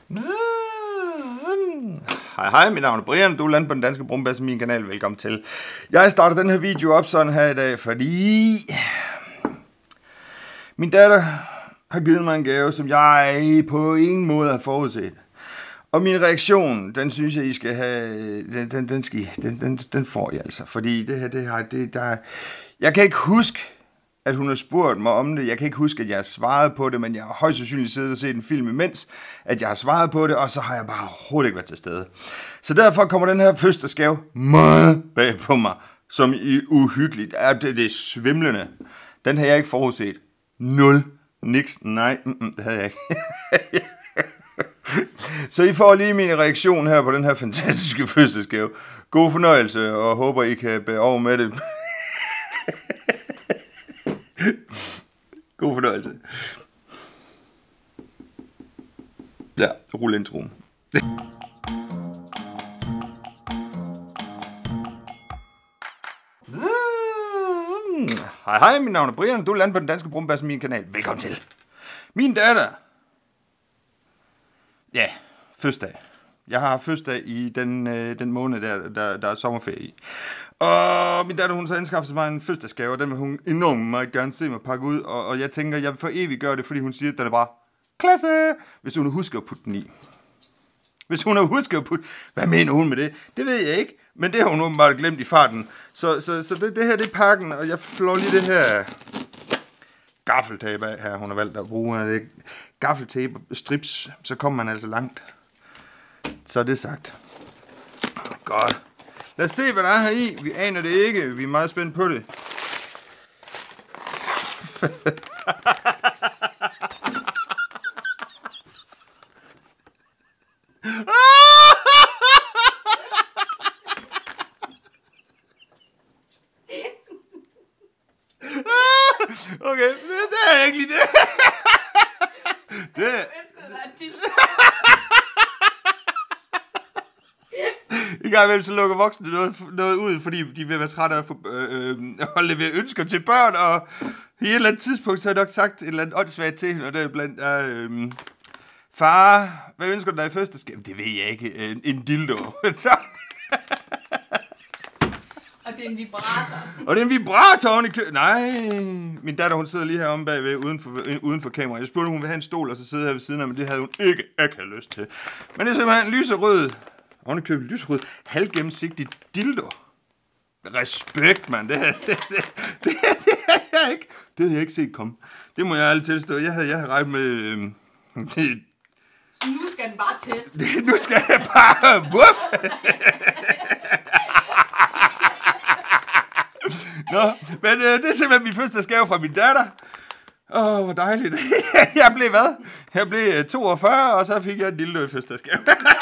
Hej, mit navn er Brian, du er landet på den danske brumbasse, min kanal, velkommen til. Jeg starter den her video op sådan her i dag, fordi min datter har givet mig en gave, som jeg på ingen måde har forudset. Og min reaktion, den synes jeg, I skal have, den får I altså, fordi jeg kan ikke huske, at hun har spurgt mig om det. Jeg kan ikke huske, at jeg har svaret på det, men jeg har højst sandsynligt siddet og set en film imens, at jeg har svaret på det, og så har jeg bare overhovedet ikke været til stede. Så derfor kommer den her fødselsdagsgave meget bag på mig, som i uhyggeligt. Det er svimlende. Den har jeg ikke forudset. Nul. Niks. Nej, det havde jeg ikke. Så I får lige min reaktion her på den her fantastiske fødselsdagsgave. God fornøjelse, og håber I kan bære over med det. God fornøjelse. Ja, rulle introen. Hej, mit navn er Brian, du er landet på den danske brumbasse, min kanal. Velkommen til. Min datter. Ja, fødselsdag. Jeg har fødselsdag i den måned, der er sommerferie i. Og min datter, hun så anskaffet mig en fødselsdagsgave, og den vil hun enormt meget gerne se mig pakke ud. Og jeg tænker, jeg vil for evigt gøre det, fordi hun siger, at den er bare klasse, hvis hun husker at putte den i. Hvis hun har husket at putte... Hvad mener hun med det? Det ved jeg ikke, men det har hun åbenbart glemt i farten. Så det her, det er pakken, og jeg flår lige det her gaffeltape af her, hun har valgt at bruge. Det gaffeltape strips, så kommer man altså langt. Så er det sagt. Godt. Lad os se, hvad der er her i. Vi aner det ikke. Vi er meget spændt på det. Okay, det er ikke lige det. Det er... I gang imellem så lukker voksne noget ud, fordi de vil være trætte af at levere ønsker til børn, og i et eller andet tidspunkt, så har jeg nok sagt et eller andet åndssvagt til hende, og det er blandt far, hvad ønsker du dig i fødselsdagsgave? Det ved jeg ikke. En dildo. Så. Og det er en vibrator. Og det er en vibrator oven i Nej, min datter, hun sidder lige heromme bagved, uden for kameraet. Jeg spurgte, hun vil have en stol, og så sidder her ved siden af, men det havde hun ikke lyst til. Men det er simpelthen en lyserød, oven i købet lyserød, halvgennemsigtig dildo. Respekt, mand. Det havde jeg ikke set komme. Det må jeg aldrig tilstå. Jeg havde regnet med... Så nu skal den bare teste. Nu skal jeg bare... Wuff! Nå, men det er simpelthen min fødselsdagsgave fra min datter. Hvor dejligt. Jeg blev hvad? Jeg blev 42, og så fik jeg en lille fødselsdagsgave.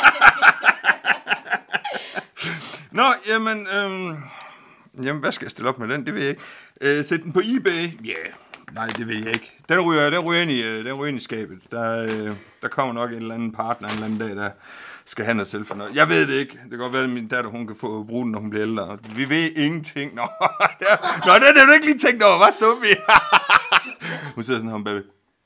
Nå, jamen, hvad skal jeg stille op med den? Det ved jeg ikke. Sæt den på eBay? Ja, nej, det ved jeg ikke. Den ryger ind i skabet. Der kommer nok en eller anden partner en eller anden dag, der skal have noget selvfornøjet. Jeg ved det ikke. Det kan godt være, at min datter, hun kan få bruge den, når hun bliver ældre. Vi ved ingenting. Nå, det er du ikke lige tænkt over. Hvad stod vi? Hun sidder sådan her bagved.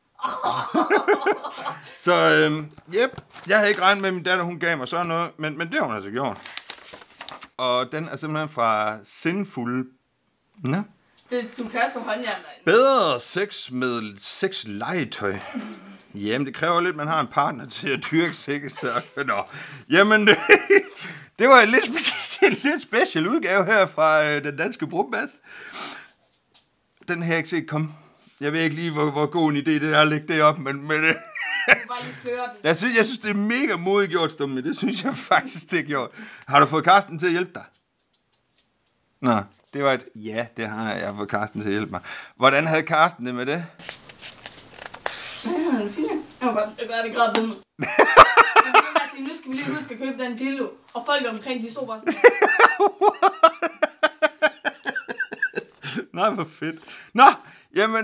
Så, jeg havde ikke regnet med, at min datter, hun gav mig sådan noget, men det har hun altså gjort. Og den er simpelthen fra Sinful. Nå. Du kan også få håndjern derinde. Bedre sex med sexlegetøj. Jamen, det kræver lidt, at man har en partner til at dyrke sex. Nå. Jamen, det var en lidt special udgave her fra den danske brumbasse. Den her ikke set komme. Jeg ved ikke lige, hvor god en idé det er at lægge det op, men jeg synes, det er mega modigt gjort, Stumme. Det synes jeg faktisk, det er gjort. Har du fået Karsten til at hjælpe dig? Nå, det var et ja, det har jeg. Jeg har fået Karsten til at hjælpe mig. Hvordan havde Karsten det med det? Ja, det er fint. Jeg var det græd til mig. Nu skal vi lige huske at købe den dildo. Og folk omkring, de stod bare sådan. Nej, hvor fedt. Nå, jamen,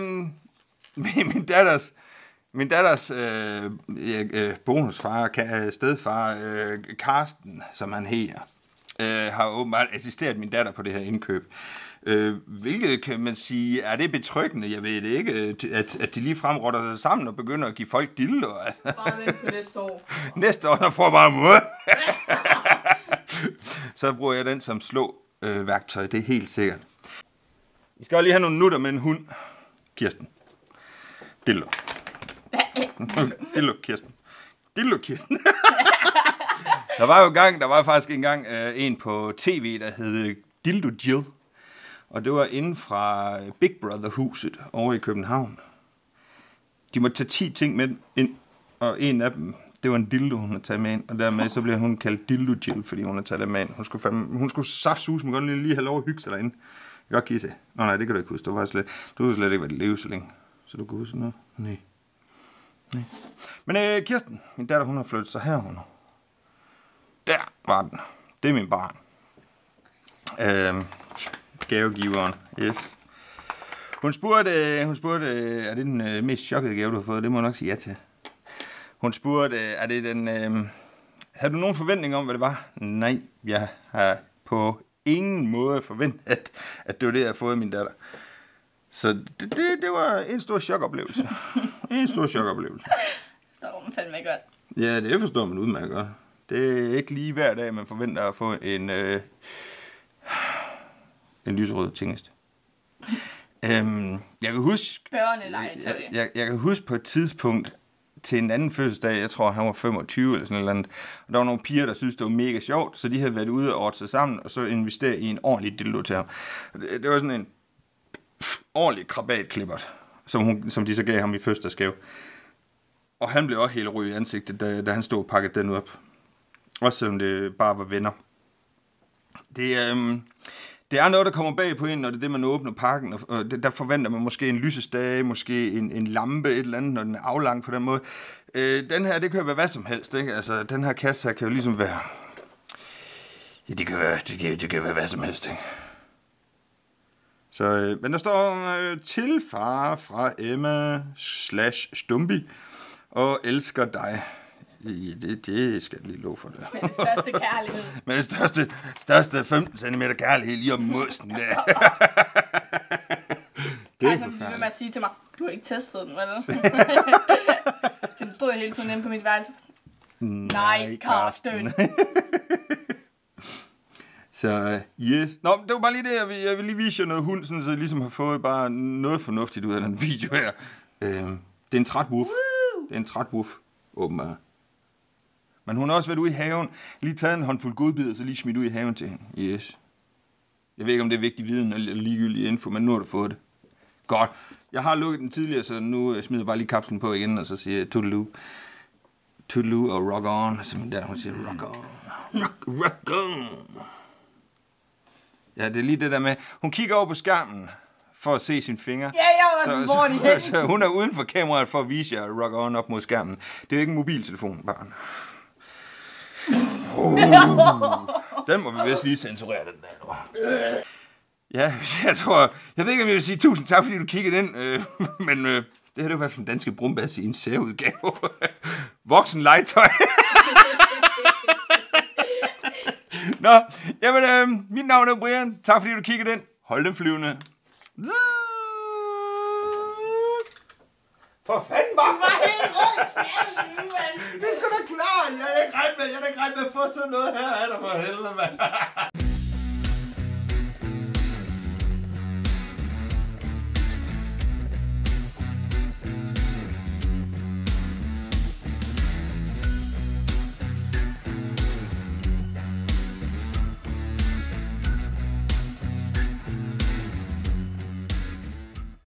min datters bonusfar, stedfar, Karsten, som han hedder. har åbenbart assisteret min datter på det her indkøb. Hvilket kan man sige, er det betryggende? Jeg ved det ikke, at de lige fremrotter sig sammen og begynder at give folk dildo. Bare vent på næste år. Næste år, der får bare måde. Så bruger jeg den som værktøj, det er helt sikkert. I skal lige have nogle nutter med en hund. Kirsten. Dildo. Dildo, Kirsten. Dildo, Kirsten. Der var faktisk engang en på tv, der hed Dildo Jill. Og det var inden fra Big Brother-huset over i København. De måtte tage 10 ting med ind, og en af dem, det var en dildo, hun havde taget med ind. Og dermed så blev hun kaldt Dildo Jill, fordi hun havde taget det med ind. Hun skulle saftsus, men godt lige have lov at hygge sig derinde. Jeg kan godt kisse. Nej, det kan du ikke huske. Du har slet ikke været leve så længe. Så du kunne huske noget? Nej. Men Kirsten, min datter, hun har flyttet sig herunder. Der var den. Det er min barn. Gavegiveren. Yes. Hun spurgte, er det den mest chokkede gave, du har fået? Det må jeg nok sige ja til. Hun spurgte, er det den... havde du nogen forventning om, hvad det var? Nej, jeg har på ingen måde forventet, at det var det, jeg havde fået af min datter. Så det var en stor chokoplevelse. En stor chokoplevelse. Forstår man fandme godt. Ja, det forstår man udmærket godt. Det er ikke lige hver dag, man forventer at få en lyserød tingest. Jeg kan huske... Jeg kan huske på et tidspunkt til en anden fødselsdag, jeg tror han var 25 eller sådan noget andet, og der var nogle piger, der syntes, det var mega sjovt, så de havde været ude og ordne sig sammen, og så investere i en ordentlig dildo til ham. Det var sådan en ordentlig krabatklippert, som de så gav ham i fødselsdagsgave. Og han blev også helt rød i ansigtet, da han stod og pakkede den op. Også selvom det bare var venner. Det er noget, der kommer bag på en, når det er det, man åbner pakken, og der forventer man måske en lysestage, måske en lampe, et eller andet, når den er aflang på den måde. Den her, det kan jo være hvad som helst, ikke? Altså, den her kasse her kan jo ligesom være... Ja, det kan være hvad som helst, ikke? Så, men der står til far fra Emma/Stumbi og elsker dig. Ja, det skal jeg lige love for det. Med det største kærlighed. Med det største 15 cm kærlighed lige om mosen der. Det er som du vil med at sige til mig, du har ikke testet den, vel? Den stod hele tiden inde på mit værelse. Nej, Karsten. Så, yes. Nå, det var bare lige det, jeg vil lige vise jer noget hund, sådan, så jeg ligesom har fået bare noget fornuftigt ud af den video her. Det er en træt wuff. Det er en træt wuff, åbenbart. Men hun har også været ude i haven, lige taget en håndfuld godbid, og så lige smidt ud i haven til hende. Yes. Jeg ved ikke, om det er vigtig viden eller ligegyldig info, men nu har du fået det. Godt. Jeg har lukket den tidligere, så nu smider jeg bare lige kapslen på igen, og så siger jeg toodaloo. Toodaloo og rock on. Så min der, hun siger rock on. Rock on. Ja, det er lige det der med, hun kigger over på skærmen for at se sine fingre. Ja, jeg var hvor de hen. Så hun er uden for kameraet for at vise jer rock on op mod skærmen. Det er jo ikke en mobiltelefon, barn. Den må vi vist lige censurere, den der. Ja, jeg ved ikke, om jeg vil sige tusind tak, fordi du kiggede ind, men det her det var i hvert fald en danske brumbas i en særudgave. Voksen legetøj. Nå, jamen, mit navn er Brian. Tak fordi du kiggede ind. Hold den flyvende. For fanden bare! Du var helt rød knald, mand. Det er sgu da klart. Jeg er ikke ret med at få sådan noget her. Er der for helvede, mand.